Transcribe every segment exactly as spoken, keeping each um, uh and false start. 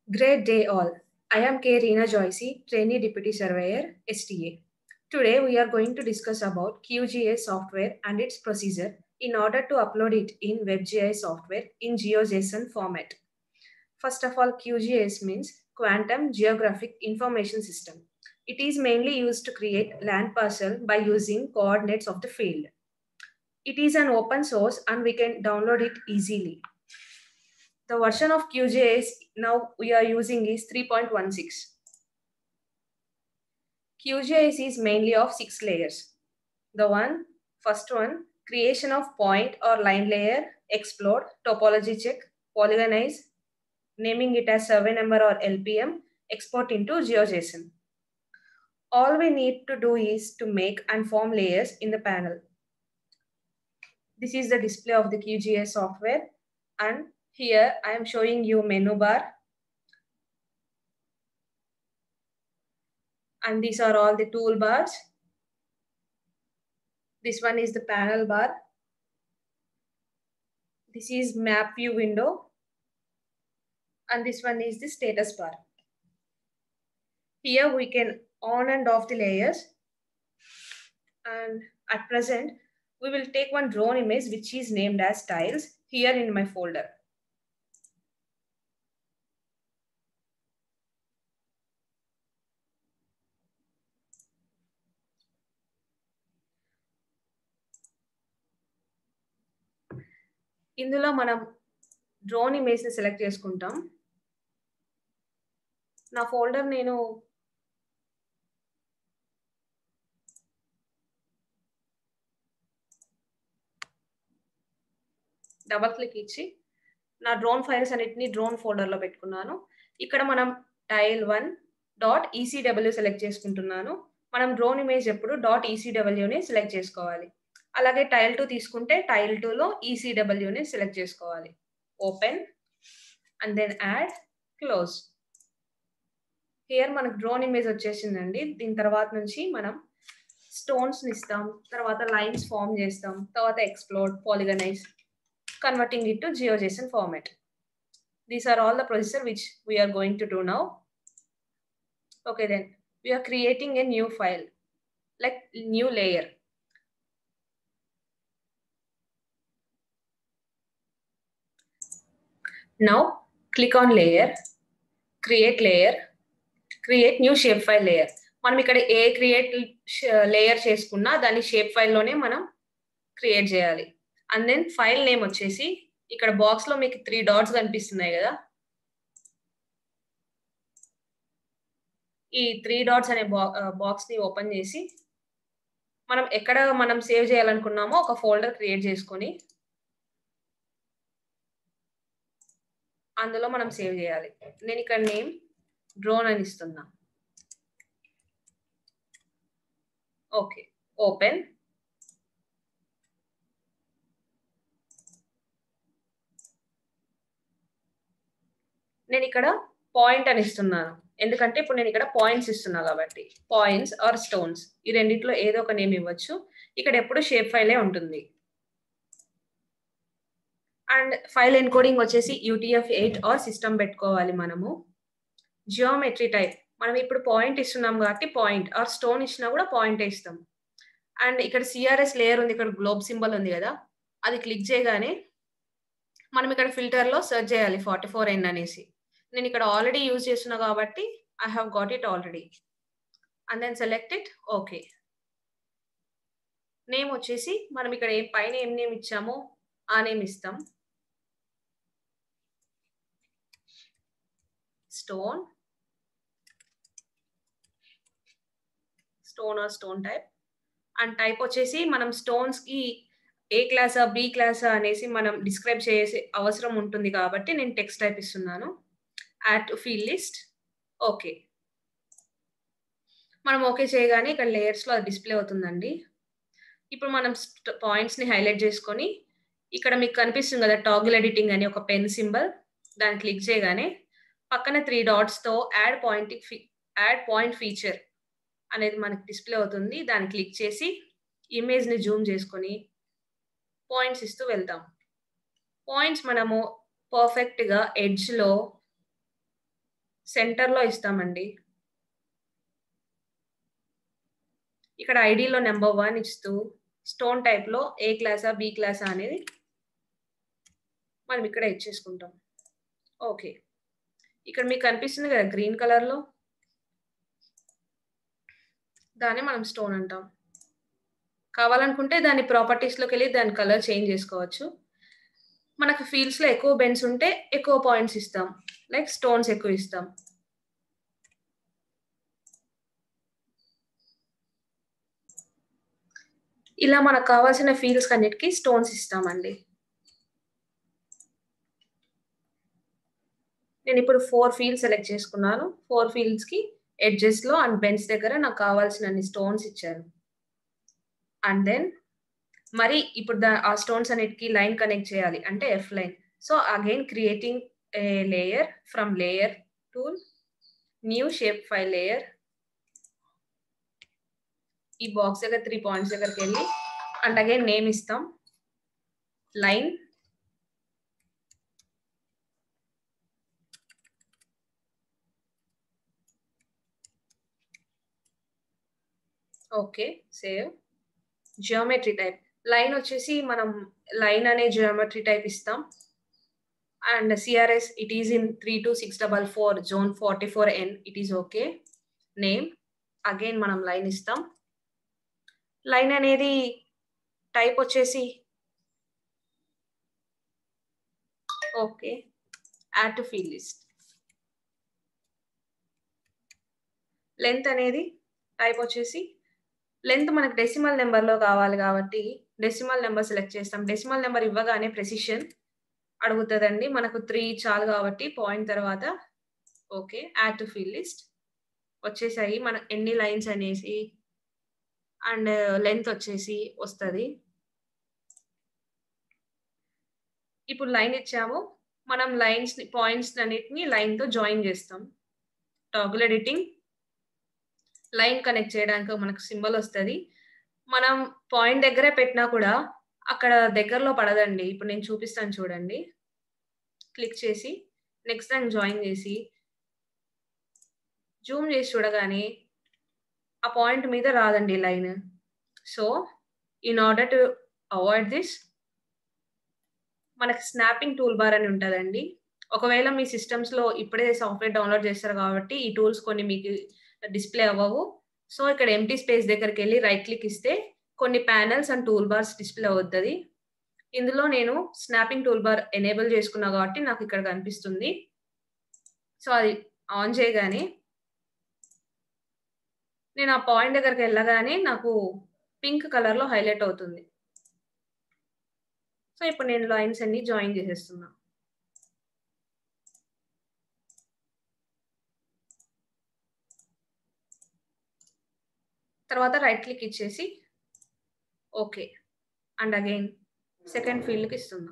Great day all. I am K. Reena Joycey, Trainee Deputy Surveyor, S T A. Today we are going to discuss about Q G I S software and its procedure in order to upload it in WebGIS software in GeoJSON format. First of all, Q G I S means Quantum Geographic Information System. It is mainly used to create land parcel by using coordinates of the field. It is an open source and we can download it easily. The version of Q G I S now we are using is three point one six. Q G I S is mainly of six layers. The one, first one, creation of point or line layer, explode, topology check, polygonize, naming it as survey number or L P M, export into GeoJSON. All we need to do is to make and form layers in the panel. This is the display of the Q G I S software, and here I am showing you menu bar. And these are all the toolbars. This one is the panel bar. This is map view window. And this one is the status bar. Here we can on and off the layers. And at present, we will take one drone image which is named as tiles here in my folder. ఇందులో మనం drone image ని select చేసుకుంటాం. నా folder నేను double click ఇచ్చి నా drone files అన్నిటిని drone ఫోల్డర్లో పెట్టుకున్నాను. ఇక్కడ మనం tile one dot ECW select చేసుకుంటున్నాను. మనం డ్రోన్ ఇమేజ్ ఎప్పుడు డాట్ ఈసీడబ్ల్యూని సెలెక్ట్ చేసుకోవాలి. అలాగే టైల్ టూ తీసుకుంటే టైల్ టూలో ఈసీడబ్ల్యూని సెలెక్ట్ చేసుకోవాలి. Open and then add, close. Here మనకు డ్రోన్ ఇమేజ్ వచ్చేసిందండి. దీని తర్వాత నుంచి మనం స్టోన్స్ ఇస్తాం, తర్వాత లైన్స్ ఫామ్ చేస్తాం, తర్వాత explode, polygonise, converting it to GeoJSON format. These are all the procedure which we are going to do now. Okay, then we are creating a new file, like new layer. Now click on layer, create layer, create new shapefile layer. మనం ఇక్కడ ఏ create layer చేసుకున్నా దాని shape ఫైల్లోనే మనం create చేయాలి. And then file name వచ్చేసి ఇక్కడ box లో మీకు త్రీ డాట్స్ కనిపిస్తున్నాయి కదా, ఈ త్రీ డాట్స్ అనే బాక్స్ ని ఓపెన్ చేసి మనం ఎక్కడ మనం సేవ్ చేయాలనుకున్నామో ఒక ఫోల్డర్ క్రియేట్ చేసుకొని అందులో మనం సేవ్ చేయాలి. నేను ఇక్కడ నేమ్ డ్రోన్ అని ఇస్తున్నా. Okay, open. నేను ఇక్కడ పాయింట్ అని ఇస్తున్నాను, ఎందుకంటే ఇప్పుడు నేను ఇక్కడ పాయింట్స్ ఇస్తున్నా కాబట్టి. పాయింట్స్ ఆర్ స్టోన్స్ ఈ రెండిట్లో ఏదో ఒక నేమ్ ఇవ్వచ్చు. ఇక్కడ ఎప్పుడు షేప్ ఫైలే ఉంటుంది. అండ్ ఫైల్ ఎన్కోడింగ్ వచ్చేసి యూటీఎఫ్ ఎయిట్ ఆర్ సిస్టమ్ పెట్టుకోవాలి మనము. జియోమెట్రీ టైప్ మనం ఇప్పుడు పాయింట్ ఇస్తున్నాం కాబట్టి పాయింట్, ఆర్ స్టోన్ ఇచ్చినా కూడా పాయింట్ ఇస్తాం. అండ్ ఇక్కడ సిఆర్ఎస్ లేయర్ ఉంది, ఇక్కడ గ్లోబ్ సింబల్ ఉంది కదా, అది క్లిక్ చేయగానే మనం ఇక్కడ ఫిల్టర్ లో సెర్చ్ చేయాలి ఫార్టీ ఫోర్ ఎన్ అనేసి. నేను ఇక్కడ ఆల్రెడీ యూజ్ చేస్తున్నా కాబట్టి I have got it already. And then select it. Okay, name వచ్చేసి మనం ఇక్కడ ఏ పైన ఏం నేమ్ ఇచ్చామో ఆ నేమ్ ఇస్తాం. Stone, stone or stone type. And type వచ్చేసి మనం స్టోన్స్ కి ఏ క్లాసా బి క్లాసా అనేసి మనం డిస్క్రైబ్ చేసే అవసరం ఉంటుంది కాబట్టి నేను టెక్స్ట్ టైప్ ఇస్తున్నాను. Add to field list. Okay, మనం ఓకే చేయగానే ఇక్కడ లేయర్స్ లో అది డిస్ప్లే అవుతుందండి. ఇప్పుడు మనం పాయింట్స్ ని హైలైట్ చేసుకొని ఇక్కడ మీకు కనిపిస్తుంది కదా టాగిల్ ఎడిటింగ్ అని ఒక పెన్ సింబల్, దాన్ని క్లిక్ చేయగానే పక్కన త్రీ డాట్స్ తో add point add point feature అనేది మనకి డిస్ప్లే అవుతుంది. దాన్ని క్లిక్ చేసి ఇమేజ్ ని జూమ్ చేసుకొని పాయింట్స్ ఇస్తూ వెళ్తాం. పాయింట్స్ మనము పర్ఫెక్ట్ గా ఎడ్జ్ లో సెంటర్‌లో ఇస్తామండి. ఇక్కడ ఐడీలో నంబర్ వన్ ఇస్తూ స్టోన్ టైప్‌లో ఏ క్లాసా? బి క్లాసా? అనేది మనం ఇక్కడ ఇచ్చేసుకుంటాం. ఓకే. ఇక్కడ మీకు కనిపిస్తుంది కదా గ్రీన్ కలర్‌లో. దాన్ని మనం స్టోన్ అంటాం. కావాలనుకుంటే దాని ప్రాపర్టీస్‌లోకెళ్ళి దాని కలర్ చేంజ్ చేసుకోవచ్చు. మనకు ఫీల్డ్స్‌లో ఎక్కువ బెండ్స్ ఉంటే ఎక్కువ పాయింట్స్ ఇస్తాం. లైక్ స్టోన్స్ ఎక్కువ ఇస్తాం. ఇలా మనకు కావాల్సిన ఫీల్డ్స్ అన్నిటికి స్టోన్స్ ఇస్తామండి. నేనిప్పుడు ఫోర్ ఫీల్డ్స్ సెలెక్ట్ చేసుకున్నాను. ఫోర్ ఫీల్డ్స్‌కి ఎడ్జెస్‌లో అండ్ బెండ్స్ దగ్గర నాకు కావాల్సినన్ని స్టోన్స్ ఇచ్చారు. అండ్ దెన్ మరి ఇప్పుడు ద ఆ స్టోన్స్ అన్నిటికి లైన్ కనెక్ట్ చేయాలి. అంటే F line. So, again creating a layer from layer tool, new shape file layer. ఈ బాక్స్ దగ్గర త్రీ పాయింట్స్ దగ్గరికెళ్ళి అండ్ అగైన్ నేమ్ ఇస్తాం. Line. Okay. Save. Geometry type. Line వచ్చేసి మనం లైన్ అనే జియోమెట్రీ టైప్ ఇస్తాం. And CRS it is in three two six four four zone forty four N it is okay. Name. Again మనం line ఇస్తాం. Line అనేది type వచ్చేసి okay. Add to field list. Length అనేది type వచ్చేసి length మనకు decimal నంబర్‌లో కావాలి కాబట్టి డెసిమల్ నంబర్ సెలెక్ట్ చేస్తాం. డెసిమల్ నంబర్ ఇవ్వగానే ప్రెసిషన్ అడుగుతదండి. మనకు త్రీ చాలు కాబట్టి పాయింట్ తర్వాత okay. Add to field list. వచ్చేసాయి. మన ఎన్ని లైన్స్ అనేసి అండ్ లెంత్ వచ్చేసి వస్తది. ఇప్పుడు లైన్ ఇచ్చాము. మనం లైన్స్‌ని పాయింట్స్ అన్నిటిని లైన్‌తో జాయిన్ చేస్తాం. Toggle editing. లైన్ కనెక్ట్ చేయడానికి మనకు సింబల్ వస్తది. మనం పాయింట్ దగ్గరే పెట్టినా కూడా అక్కడ దగ్గరలో పడదండి. ఇప్పుడు నేను చూపిస్తాను చూడండి. క్లిక్ చేసి నెక్స్ట్ దాన్ని జాయిన్ చేసి జూమ్ చేసి చూడగానే ఆ పాయింట్ మీద రాదండి line. So, in order to avoid this మనకి స్నాపింగ్ టూల్ బార్ అని ఉంటదండి. ఒకవేళ మీ సిస్టమ్స్‌లో ఇప్పుడే సాఫ్ట్‌వేర్ డౌన్‌లోడ్ చేస్తారు కాబట్టి ఈ టూల్స్ కొన్ని మీకు డిస్‌ప్లే అవ్వవు. సో, ఇక్కడ ఎంప్టీ స్పేస్ దగ్గరికెళ్ళి రైట్ క్లిక్ ఇస్తే కొన్ని panels and tool bars display అవుతది. ఇందులో నేను స్నాపింగ్ టూల్ బార్ ఎనేబుల్ చేసుకున్నా కాబట్టి నాకు ఇక్కడ కనిపిస్తుంది. సో, అది ఆన్ చేయగానే నేను ఆ పాయింట్ దగ్గరికెళ్ళగానే నాకు పింక్ కలర్‌లో హైలైట్ అవుతుంది. సో, ఇప్పుడు నేను లైన్స్ అన్ని జాయిన్ చేసేస్తున్నా. తర్వాత రైట్ క్లిక్ ఇచ్చేసి ఓకే. అండ్ అగైన్ సెకండ్ ఫీల్డ్‌కి ఇస్తున్నా.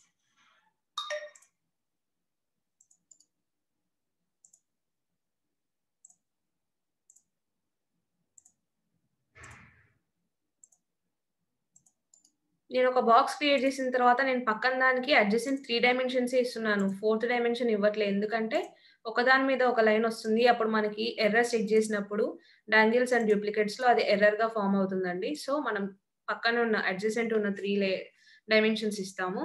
నేను ఒక బాక్స్ క్రియేట్ చేసిన తర్వాత నేను పక్కన దానికి అడ్జసెంట్ త్రీ డైమెన్షన్సే ఇస్తున్నాను. ఫోర్త్ డైమెన్షన్ ఇవ్వట్లే. ఎందుకంటే ఒకదాని మీద ఒక లైన్ వస్తుంది. అప్పుడు మనకి ఎర్రర్స్ చెక్ చేసినప్పుడు డాంగిల్స్ అండ్ డూప్లికేట్స్‌లో అది ఎర్రర్‌గా ఫార్మ్ అవుతుందండి. సో, మనం పక్కన ఉన్న అడ్జసెంట్ ఉన్న త్రీ లే డైమెన్షన్స్ ఇస్తాము.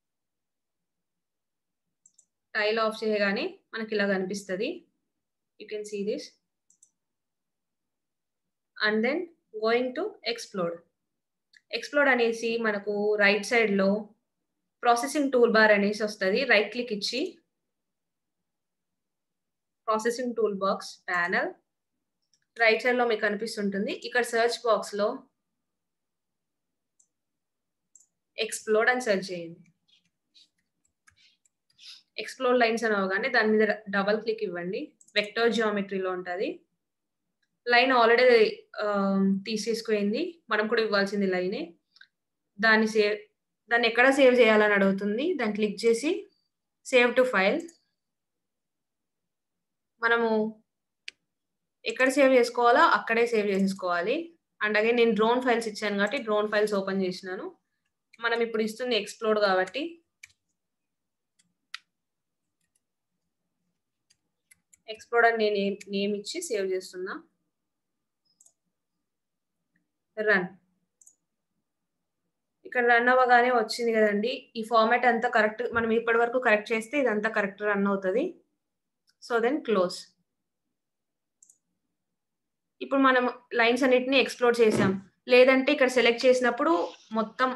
టైల్ ఆఫ్ చేయగానే మనకి ఇలా కనిపిస్తది. You can see this. And then going to explode. Explode అనేసి మనకు రైట్ సైడ్‌లో ప్రాసెసింగ్ టూల్ బార్ అనేసి వస్తది. రైట్ క్లిక్ ఇచ్చి processing tool box panel right సైడ్‌లో మీకు కనిపిస్తుంటుంది. ఇక్కడ సెర్చ్ బాక్స్‌లో ఎక్స్‌ప్లోడ్ అని సెర్చ్ చేయండి. ఎక్స్‌ప్లోడ్ లైన్స్ అని అవ్వగానే దాని మీద డబుల్ క్లిక్ ఇవ్వండి. వెక్టర్ జియోమెట్రీలో ఉంటది. లైన్ ఆల్రెడీ ఆహ్, తీసేసుకుపోయింది. మనం కూడా ఇవ్వాల్సింది లైనే. దాన్ని సేవ్ దాన్ని ఎక్కడ సేవ్ చేయాలని అడుగుతుంది. దాన్ని క్లిక్ చేసి సేవ్ టు ఫైల్. మనము ఎక్కడ సేవ్ చేసుకోవాలో అక్కడే సేవ్ చేసేసుకోవాలి. అండ్ అగైన్ నేను డ్రోన్ ఫైల్స్ ఇచ్చాను కాబట్టి డ్రోన్ ఫైల్స్ ఓపెన్ చేసినాను. మనం ఇప్పుడు ఇస్తుంది ఎక్స్‌ప్లోడ్ కాబట్టి ఎక్స్ప్లోర్ అని నేను నేమ్ ఇచ్చి సేవ్ చేస్తున్నా. రన్. ఇక్కడ రన్ అవ్వగానే వచ్చింది కదండి. ఈ ఫార్మాట్ అంతా కరెక్ట్, మనం ఇప్పటి వరకు కరెక్ట్ చేస్తే ఇదంతా కరెక్ట్ రన్ అవుతుంది. So then close. ఇప్పుడు మనం లైన్స్ అన్నిటిని ఎక్స్ప్లోర్ చేసాం. లేదంటే ఇక్కడ సెలెక్ట్ చేసినప్పుడు మొత్తం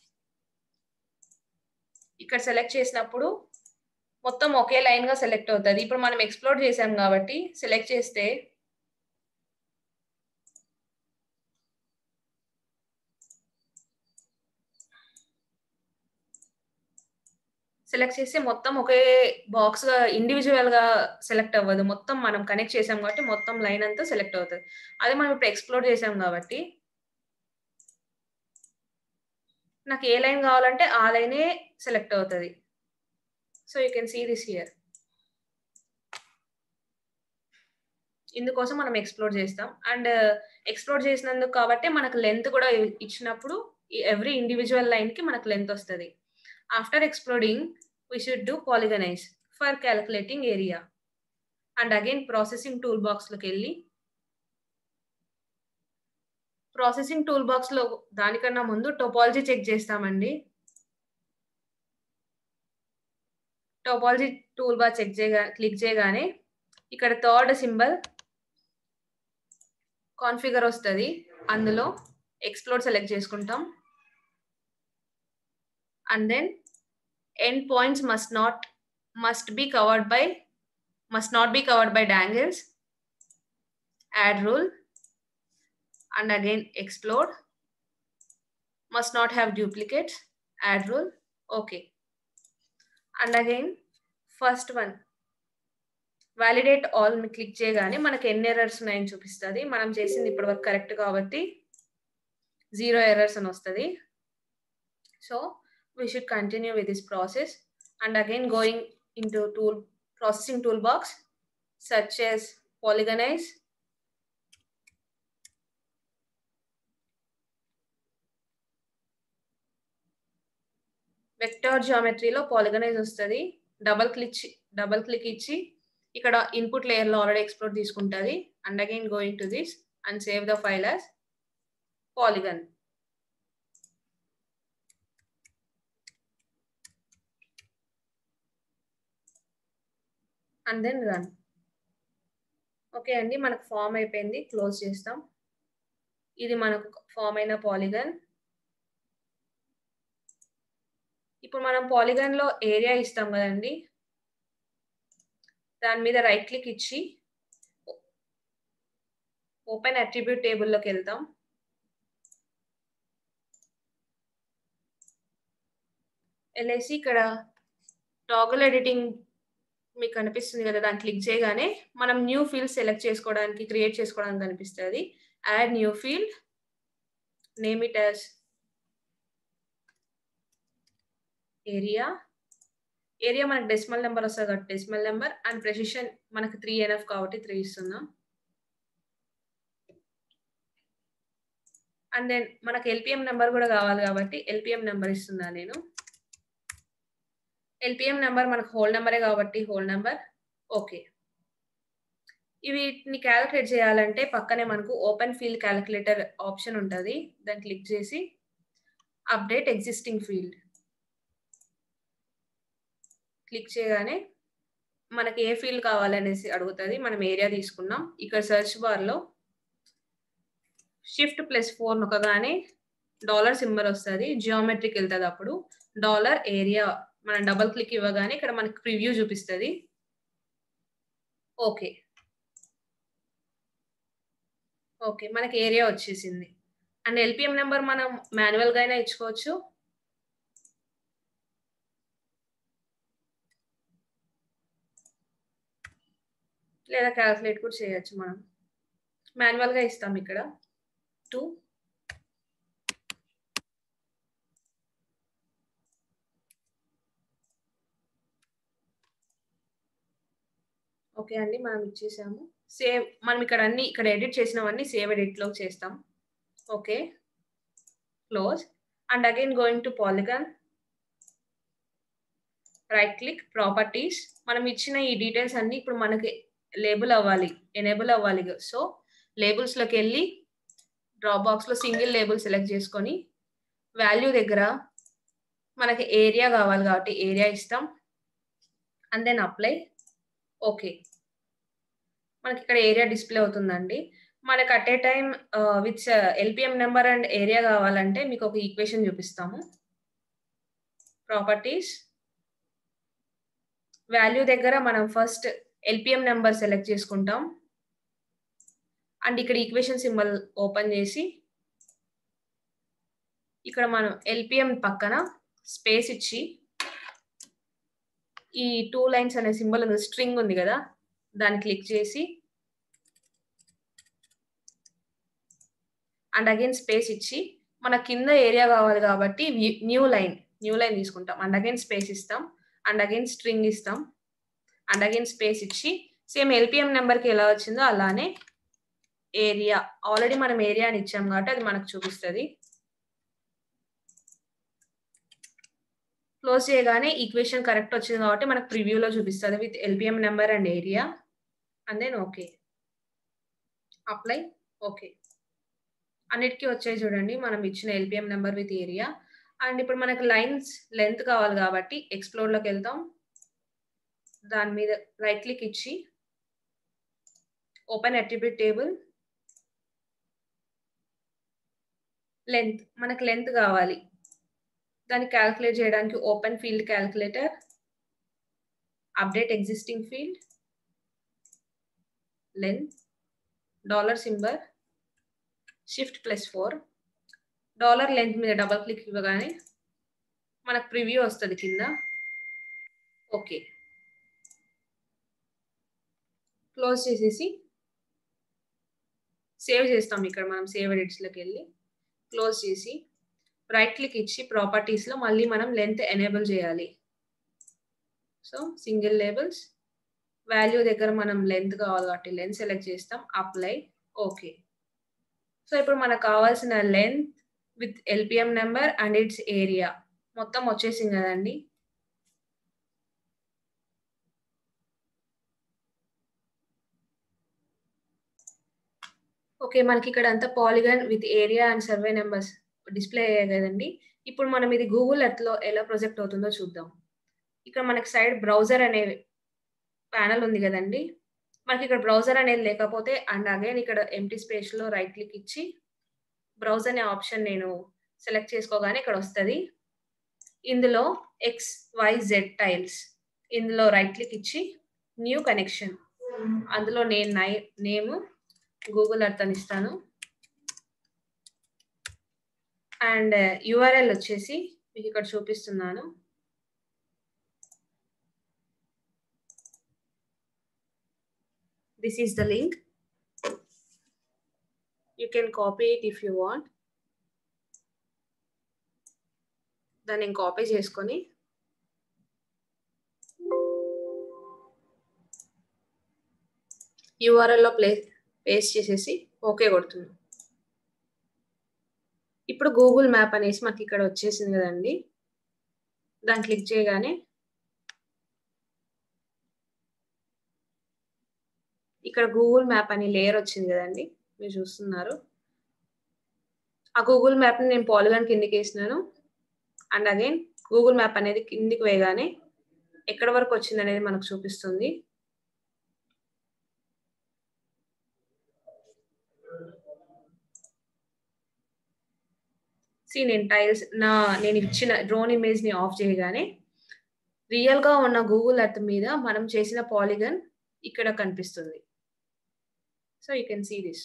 ఇక్కడ సెలెక్ట్ చేసినప్పుడు మొత్తం ఒకే లైన్ గా సెలెక్ట్ అవుతుంది. ఇప్పుడు మనం ఎక్స్ప్లోర్ చేసాం కాబట్టి సెలెక్ట్ చేస్తే సెలెక్ట్ చేస్తే మొత్తం ఒకే బాక్స్ గా ఇండివిజువల్ గా సెలెక్ట్ అవ్వదు. మొత్తం మనం కనెక్ట్ చేసాం కాబట్టి మొత్తం లైన్ అంతా సెలెక్ట్ అవుతుంది. అదే మనం ఇప్పుడు ఎక్స్ప్లోర్ చేసాం కాబట్టి నాకు ఏ లైన్ కావాలంటే ఆ లైనే సెలెక్ట్ అవుతుంది. So you can see this here. ఇందుకోసం మనం ఎక్స్ప్లోర్ చేస్తాం. అండ్ ఎక్స్ప్లోర్ చేసినందుకు కాబట్టి మనకు లెంత్ కూడా ఇచ్చినప్పుడు ఎవ్రీ ఇండివిజువల్ లైన్ కి మనకు లెంత్ వస్తుంది. After exploring we should do polygonize for calculating area. And again processing toolbox లోకి వెళ్ళి ప్రాసెసింగ్ టూల్ బాక్స్ లో దానికన్నా ముందు టోపాలజీ చెక్ చేస్తామండి. టోపాలజీ టూల్ బార్ చెక్ చేయగా క్లిక్ చేయగానే ఇక్కడ థర్డ్ సింబల్ కాన్ఫిగర్ వస్తుంది. అందులో ఎక్స్ప్లోర్ సెలెక్ట్ చేసుకుంటాం. And then end points must not must be covered by must not be covered by dangles. Add rule. And again explore. Must not have duplicates. Add rule. Okay. And again first one validate all ని click చేయగానే మనకి ఎన్ని errors ఉన్నాయని చూపిస్తుంది. మనం చేసింది ఇప్పటివరకు correct కాబట్టి జీరో ఎర్రర్స్ అని వస్తుంది. So we should continue with this process. And again going into tool processing toolbox, such as polygonize, vector geometry లో polygonize వస్తుంది. డబుల్ క్లిక్ డబుల్ క్లిక్ ఇచ్చి ఇక్కడ ఇన్పుట్ లేయర్ లో ఆల్రెడీ ఎక్స్ప్లోర్ తీసుకుంటుంది. And again going to this and save the file as polygon. And then run. Okay అండి, మనకు form అయిపోయింది. Close చేస్తాం. ఇది మనకు ఫామ్ అయిన పాలిగన్. ఇప్పుడు మనం పాలిగన్ లో ఏరియా ఇస్తాం కదండి, దాని మీద రైట్ క్లిక్ ఇచ్చి ఓపెన్ అట్రిబ్యూట్ టేబుల్లోకి వెళ్తాం. వెళ్ళేసి ఇక్కడ టాగుల్ ఎడిటింగ్ మీకు కనిపిస్తుంది కదా, దాన్ని క్లిక్ చేయగానే మనం న్యూ ఫీల్డ్ సెలెక్ట్ చేసుకోవడానికి క్రియేట్ చేసుకోవడానికి కనిపిస్తుంది. Add new field, name it as area. Area మనకు డెసిమల్ నెంబర్ వస్తుంది కాబట్టి డెసిమల్ నెంబర్, అండ్ ప్రెసిషన్ మనకు త్రీ ఎన్ఎఫ్ కాబట్టి త్రీ ఇస్తున్నాం. అండ్ దెన్ మనకు ఎల్పిఎం నెంబర్ కూడా కావాలి కాబట్టి ఎల్పిఎం నెంబర్ ఇస్తున్నా నేను. ఎల్పిఎం నెంబర్ మనకు హోల్ నెంబరే కాబట్టి హోల్ నెంబర్. ఓకే, వీటిని క్యాలిక్యులేట్ చేయాలంటే పక్కనే మనకు ఓపెన్ ఫీల్డ్ క్యాలిక్యులేటర్ ఆప్షన్ ఉంటుంది. దాన్ని క్లిక్ చేసి అప్డేట్ ఎగ్జిస్టింగ్ ఫీల్డ్ క్లిక్ చేయగానే మనకి ఏ ఫీల్డ్ కావాలనేసి అడుగుతుంది. మనం ఏరియా తీసుకున్నాం. ఇక్కడ సెర్చ్ బార్లో షిఫ్ట్ ప్లస్ ఫోర్ నొక్కగానే డాలర్ సింబల్ వస్తుంది. జియోమెట్రీకి వెళ్తుంది. అప్పుడు డాలర్ ఏరియా మనం డబుల్ క్లిక్ ఇవ్వగానే ఇక్కడ మనకి ప్రివ్యూ చూపిస్తుంది. ఓకే ఓకే మనకి ఏరియా వచ్చేసింది. అండ్ ఎల్పిఎం నెంబర్ మనం మాన్యువల్గా అయినా ఇచ్చుకోవచ్చు, లేదా క్యాల్కులేట్ కూడా చేయొచ్చు. మనం మాన్యువల్గా ఇస్తాం ఇక్కడ టూ. ఓకే అండి, మనం ఇచ్చేసాము. సేవ్. మనం ఇక్కడ అన్ని ఇక్కడ ఎడిట్ చేసినవన్నీ సేవ్ ఎడిట్లో చేస్తాం. Okay, close. And again going to polygon, right click properties. మనం ఇచ్చిన ఈ డీటెయిల్స్ అన్ని ఇప్పుడు మనకి లేబుల్ అవ్వాలి, ఎనేబుల్ అవ్వాలి. సో లేబుల్స్‌లోకి వెళ్ళి డ్రాప్ బాక్స్‌లో సింగిల్ లేబుల్ సెలెక్ట్ చేసుకొని వాల్యూ దగ్గర మనకి ఏరియా కావాలి కాబట్టి ఏరియా ఇస్తాం. And then apply. ఓకే. మనకి ఇక్కడ ఏరియా డిస్‌ప్లే అవుతుందండి. మనకు at a time ah, with LPM number and area కావాలంటే మీకు ఒక ఈక్వేషన్ చూపిస్తాము. ప్రాపర్టీస్. వాల్యూ దగ్గర మనం ఫస్ట్ ఎల్‌పిఎం నంబర్ సెలెక్ట్ చేసుకుంటాం. అండ్ ఇక్కడ ఈక్వేషన్ సింబల్ ఓపెన్ చేసి ఇక్కడ మనం ఎల్‌పిఎం పక్కన స్పేస్ ఇచ్చి ఈ టూ లైన్స్ అనే సింబల్ ఉంది, స్ట్రింగ్ ఉంది కదా! దాన్ని క్లిక్ చేసి అండ్ అగైన్ స్పేస్ ఇచ్చి మన కింద ఏరియా కావాలి కాబట్టి new new line new line తీసుకుంటాం. అండ్ అగైన్ స్పేస్ ఇస్తాం. అండ్ అగైన్ స్ట్రింగ్ ఇస్తాం. అండ్ అగైన్ స్పేస్ ఇచ్చి సేమ్ ఎల్‌పిఎం నంబర్‌కి ఎలా వచ్చిందో అలానే ఏరియా ఆల్రెడీ మనం ఏరియా అని ఇచ్చాం కాబట్టి అది మనకు చూపిస్తది. క్లోజ్ చేయగానే ఈక్వేషన్ కరెక్ట్ వచ్చింది కాబట్టి మనకు ప్రివ్యూలో చూపిస్తది with LPM number and area. And then okay. Apply. Okay. అన్నిటికి వచ్చాయి చూడండి మనం ఇచ్చిన LPM number with area. And ఇప్పుడు మనకు లైన్స్ లెంత్ కావాలి కాబట్టి ఎక్స్‌ప్లోర్‌లోకి వెళ్తాం. దాని మీద రైట్ క్లిక్ ఇచ్చి ఓపెన్ అట్రిబ్యూట్ టేబుల్. లెంత్ మనకు లెంత్ కావాలి. దాన్ని కాలిక్యులేట్ చేయడానికి open field calculator. Update existing field. Length. Dollar symbol. Shift plus four. Dollar length మీద డబుల్ క్లిక్ ఇవ్వగానే మనకు ప్రివ్యూ వస్తది కింద. ఓకే. క్లోజ్ చేసేసి సేవ్ చేస్తాం. ఇక్కడ మనం సేవ్ ఎడిట్స్‌లోకి వెళ్ళి క్లోజ్ చేసి రైట్ క్లిక్ ఇచ్చి ప్రాపర్టీస్‌లో మళ్ళీ మనం లెంత్ ఎనేబుల్ చేయాలి. సో సింగిల్ లేబుల్స్ వాల్యూ దగ్గర మనం లెంత్ కావాలి కాబట్టి లెంత్ సెలెక్ట్ చేస్తాం. అప్లై. ఓకే. సో ఇప్పుడు మనకు కావాల్సిన length with LPM number and its area మొత్తం వచ్చేసింది కదండీ. ఓకే. మనకి ఇక్కడ అంతా polygon with area and survey numbers display అయ్యాయి కదండీ. ఇప్పుడు మనం ఇది గూగుల్ ఎర్త్‌లో ఎలా ప్రొజెక్ట్ అవుతుందో చూద్దాం. ఇక్కడ మనకి సైడ్ బ్రౌజర్ అనే ప్యానెల్ ఉంది కదండీ. మనకి ఇక్కడ బ్రౌజర్ అనేది లేకపోతే అండ్ అగైన్ ఇక్కడ ఎంప్టీ స్పేస్‌లో రైట్ క్లిక్ ఇచ్చి బ్రౌజ్ అనే ఆప్షన్ నేను సెలెక్ట్ చేసుకోగానే ఇక్కడ వస్తది. ఇందులో ఎక్స్, వై, జెడ్ టైల్స్ ఇందులో రైట్ క్లిక్ ఇచ్చి న్యూ కనెక్షన్ అందులో నేను నై నేమ్ గూగుల్ ఎర్త్ అని ఇస్తాను. అండ్ యూఆర్ఎల్ వచ్చేసి మీకు ఇక్కడ చూపిస్తున్నాను. This is the link. You can copy it if you want. దాన్ని నేను కాపీ చేసుకొని యూఆర్ఎల్‌లో ప్లే పేస్ట్ చేసేసి ఓకే కొడుతున్నాను. ఇప్పుడు గూగుల్ మ్యాప్ అనేసి మనకి ఇక్కడ వచ్చేసింది కదండీ. దాన్ని క్లిక్ చేయగానే ఇక్కడ గూగుల్ మ్యాప్ అనే లేయర్ వచ్చింది కదండీ. మీరు చూస్తున్నారు. ఆ గూగుల్ మ్యాప్‌ని నేను పాలిగాన్ కిందకి వేసినాను. అండ్ అగైన్ గూగుల్ మ్యాప్ అనేది కిందికి వేయగానే ఎక్కడి వరకు వచ్చింది అనేది మనకు చూపిస్తుంది. సీ నేను టైల్స్ నా నేను ఇచ్చిన డ్రోన్ ఇమేజ్‌ని ఆఫ్ చేయగానే రియల్‌గా ఉన్న గూగుల్ ఎర్త్ మీద మనం చేసిన పాలిగాన్ ఇక్కడ కనిపిస్తుంది. So you can see this.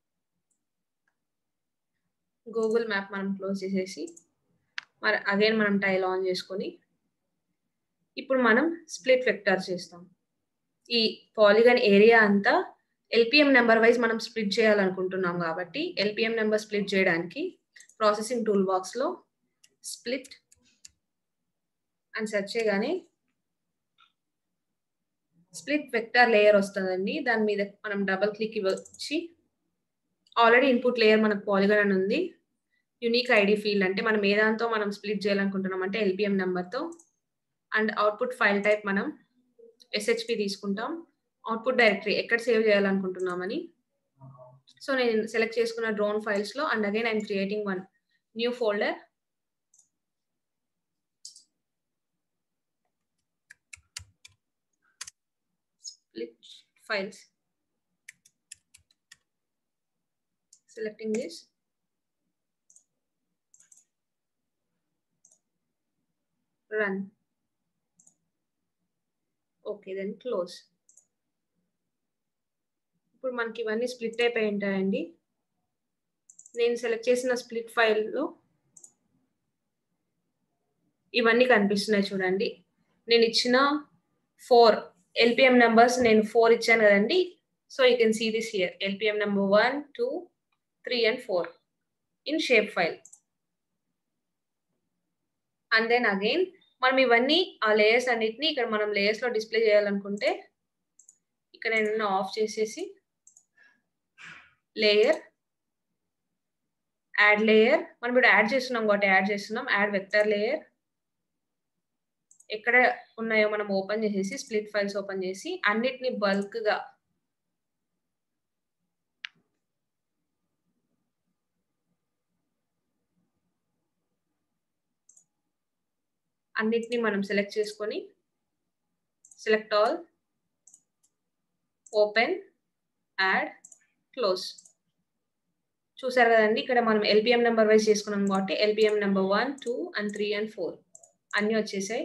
Google map మనం క్లోజ్ చేసేసి మరి అగైన్ మనం టైల్ ఆన్ చేసుకొని ఇప్పుడు మనం స్ప్లిట్ వెక్టర్ చేస్తాం. ఈ పాలిగాన్ ఏరియా అంతా ఎల్‌పిఎం నంబర్ వైస్ మనం స్ప్లిట్ చేయాలనుకుంటున్నాం కాబట్టి ఎల్‌పిఎం నంబర్ స్ప్లిట్ చేయడానికి ప్రాసెసింగ్ టూల్ బాక్స్‌లో స్ప్లిట్ అని సెర్చ్ చేయగానే స్ప్లిట్ వెక్టర్ లేయర్ వస్తదండి. దాని మీద మనం డబుల్ క్లిక్ ఇవ్వచ్చి ఆల్రెడీ ఇన్పుట్ లేయర్ మనకు పాలిగాన్ అని ఉంది. యూనిక్ ఐడీ ఫీల్డ్ అంటే మనం ఏ దాంతో మనం స్ప్లిట్ చేయాలనుకుంటున్నాం అంటే ఎల్‌పిఎం నంబర్‌తో. అండ్ అవుట్‌పుట్ ఫైల్ టైప్ మనం ఎస్‌హెచ్‌పి తీసుకుంటాం. అవుట్పుట్ డైరెక్టరీ ఎక్కడ సేవ్ చేయాలనుకుంటున్నామని. సో నేను సెలెక్ట్ చేసుకున్న డ్రోన్ ఫైల్స్‌లో and again I'm creating one new folder. Split files. Selecting this. Run. Okay, then close. ఇప్పుడు మనకి ఇవన్నీ స్ప్లిట్ అయిపోయి ఉంటాయండి. నేను సెలెక్ట్ చేసిన స్ప్లిట్ ఫైల్‌లో ఇవన్నీ కనిపిస్తున్నాయి చూడండి. నేను ఇచ్చిన ఫోర్ ఎల్‌పిఎం నంబర్స్ నేను ఫోర్ ఇచ్చాను కదండీ. So you can see this here. LPM number one, two, three and four in shape file. And then again మనం ఇవన్నీ ఆ లేయర్స్ అన్నిటిని ఇక్కడ మనం లేయర్స్‌లో డిస్‌ప్లే చేయాలనుకుంటే ఇక్కడ నేను ఆఫ్ చేసేసి లేయర్, యాడ్ లేయర్, మనం ఇప్పుడు యాడ్ చేస్తున్నాం కాబట్టి యాడ్ చేస్తున్నాం. Add vector layer. ఎక్కడ ఉన్నాయో మనం ఓపెన్ చేసేసి స్ప్లిట్ ఫైల్స్ ఓపెన్ చేసి అన్నిటిని బల్క్‌గా అన్నిటిని మనం సెలెక్ట్ చేసుకొని select all, open, add, close. చూసారు కదండి ఇక్కడ మనం ఎల్‌పిఎం నంబర్ వైస్ చేసుకున్నాం కాబట్టి LPM number one, two and three and four అన్నీ వచ్చేసాయి.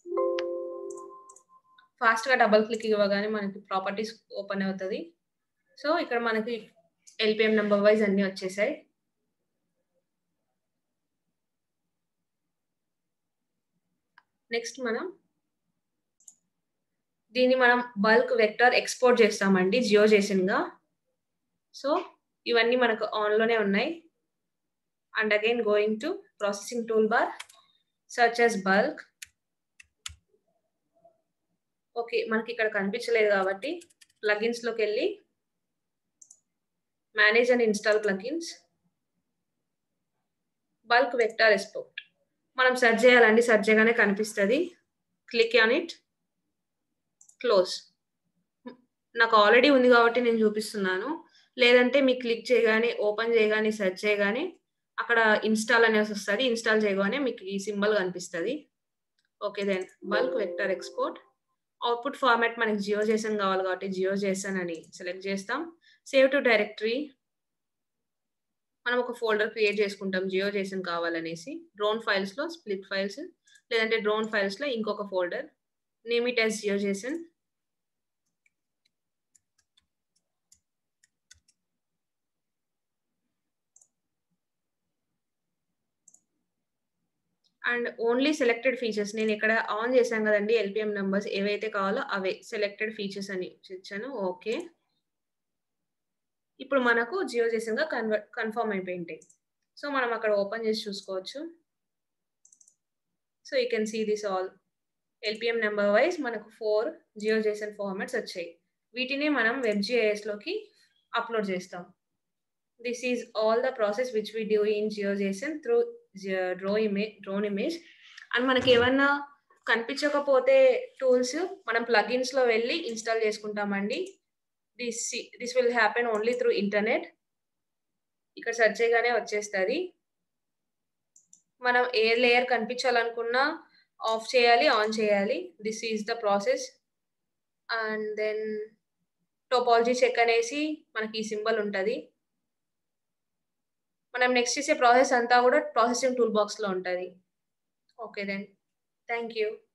ఫాస్ట్‌గా డబుల్ క్లిక్ ఇవ్వగానే మనకి ప్రాపర్టీస్ ఓపెన్ అవుతది. సో ఇక్కడ మనకి ఎల్‌పిఎం నంబర్ వైస్ అన్నీ వచ్చేసాయి. నెక్స్ట్ మనం దీన్ని మనం బల్క్ వెక్టర్ ఎక్స్‌పోర్ట్ చేస్తామండి జియోజేసన్‌గా. సో ఇవన్నీ మనకు ఆన్‌లోనే ఉన్నాయి. And again going to processing tool bar, search as bulk. Okay, మనకి ఇక్కడ కనిపించలేదు కాబట్టి ప్లగిన్స్‌లోకి వెళ్ళి manage and install plugins. Bulk vector export మనం సెర్చ్ చేయాలండి. సెర్చ్ చేయగానే కనిపిస్తది. Click on it. క్లోజ్. నాకు ఆల్రెడీ ఉంది కాబట్టి నేను చూపిస్తున్నాను. లేదంటే మీకు క్లిక్ చేయగానే ఓపెన్ చేయగానే సెర్చ్ చేయగానే అక్కడ ఇన్‌స్టాల్ అనేసి వస్తది. ఇన్‌స్టాల్ చేయగానే మీకు ఈ సింబల్ కనిపిస్తది. Okay then bulk vector export. Output format మనకి జియోజేసన్ కావాలి కాబట్టి జియోజేసన్ అని సెలెక్ట్ చేస్తాం. Save to directory. మనం ఒక ఫోల్డర్ క్రియేట్ చేసుకుంటాం జియోజేసన్ కావాలనేసి. డ్రోన్ ఫైల్స్‌లో స్ప్లిట్ ఫైల్స్ లేదంటే డ్రోన్ ఫైల్స్‌లో ఇంకొక folder. Name it as GeoJSON. And only selected features నేను ఇక్కడ ఆన్ చేశాను కదండీ ఎల్‌పిఎం నంబర్స్ ఏవైతే కావాలో అవే సెలెక్టెడ్ ఫీచర్స్ అని ఇచ్చాను. ఓకే. ఇప్పుడు మనకు జియోజేసన్‌గా కన్వర్ట్ కన్ఫర్మ్ అయిపోయింటాయి. సో మనం అక్కడ ఓపెన్ చేసి చూసుకోవచ్చు. So you can see this all. LPM number wise మనకు ఫోర్ జియోజేసన్ ఫార్మాట్స్ వచ్చాయి. వీటిని మనం వెబ్‌జిఐఎస్‌లోకి అప్‌లోడ్ చేస్తాం. This is all the process which we do in GeoJSON through drone image drone image. And మనకి ఏమన్నా కనిపించకపోతే టూల్స్ మనం ప్లగిన్స్‌లో వెళ్ళి ఇన్‌స్టాల్ చేసుకుంటామండి. This this will happen only through internet. ఇక్కడ సెర్చ్ చేయగానే వచ్చేస్తది. మనం ఏ లేయర్ కనిపించాలనుకున్నా ఆఫ్ చేయాలి, ఆన్ చేయాలి. This is the process. And then topology check అనేసి మనకి ఈ సింబల్ ఉంటది. మనం నెక్స్ట్ చేసే ప్రాసెస్ అంతా కూడా ప్రాసెసింగ్ టూల్ బాక్స్‌లో ఉంటది. Okay then. Thank you.